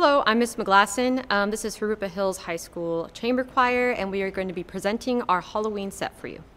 Hello, I'm Ms. McGlasson. This is Jurupa Hills High School Chamber Choir, and we are going to be presenting our Halloween set for you.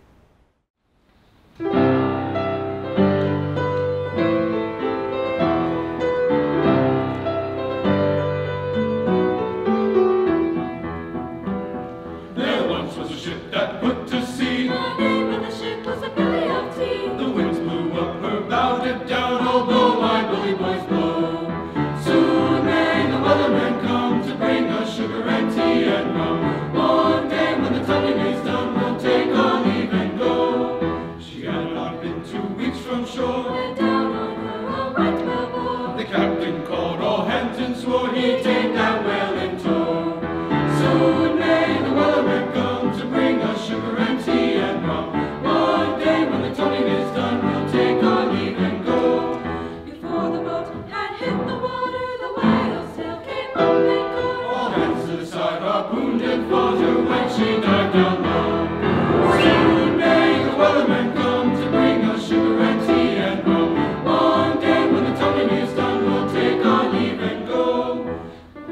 There once was a ship that put to sea. The name of the ship was a Billy of Tea. The winds blew up her bow, dipped down, oh blow, my bully boys blow. Soon may the weathermen come to bring us sugar and tea and rum. One day when the tonguing is done, we'll take our leave and go. She had not been 2 weeks from shore. Went down on her a right whale bore. The captain called all hands and swore he'd take that whale in tow. Soon may the weathermen come to bring us sugar and tea and rum. One day when the tonguing is done, we'll take our leave and go. Before the boat had hit the water, the whale's tail came up and caught. All hands to the side, harpooned and fought her when she dived down low. Soon may the weathermen come to bring us sugar and tea and rum. One day when the tonguing is done, we'll take our leave and go.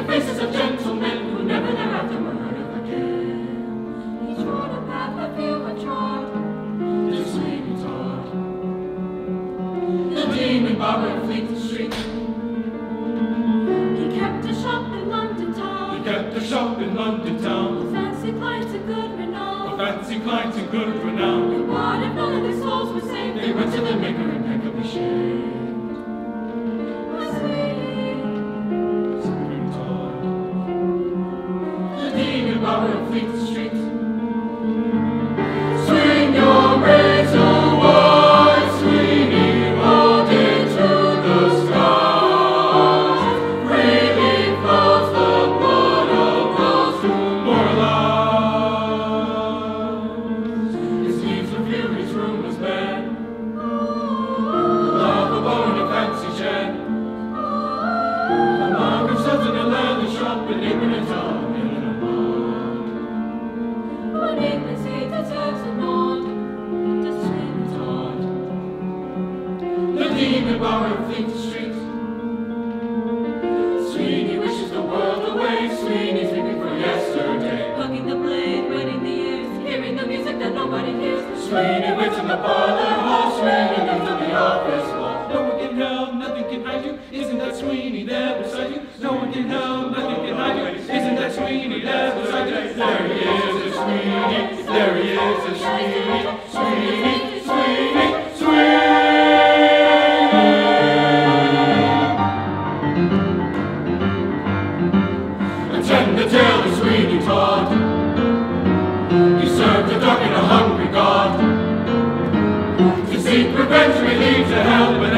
the faces of gentlemen who never thereafter were heard of again. He trod a path that few had trod. Did Sweeney Todd. The demon barber in Fleet Street. He kept a shop in London He town. kept a shop in London town. With fancy clients and good renown. Fancy clients and good renown. And what if none of their souls were saved? They went to the maker impeccably shaved. My Sweeney. Sweeney Todd. The demon barber in Fleet Street. Swing your razor wide, Sweeney, hold it to the skies. Freely flows the blood of those who moralize. His leaves were few, his room was bare. Love a bone of fancy shed. A monk of sons in a leather shop, an ignorant tongue in a bar. What ignorance he deserves a nod. To Sweeney Todd. The demon barber in Fleet Street. Sweeney wishes the world away. Sweeney's weeping for yesterday. Hugging the blade, wetting the ears, hearing the music that nobody hears. Sweeney waits in the parlor hall. Sweeney moves to the office wall. No one can help, nothing can hide you. Isn't that Sweeney there beside you? No one can help, nothing can hide you. Isn't that Sweeney there beside you? There he is, a Sweeney. There he is, a Sweeney. Sweeney, Sweeney, Sweeney. Attend the tale of Sweeney Todd. He served a dark and a hungry God. To seek revenge, relief to help, but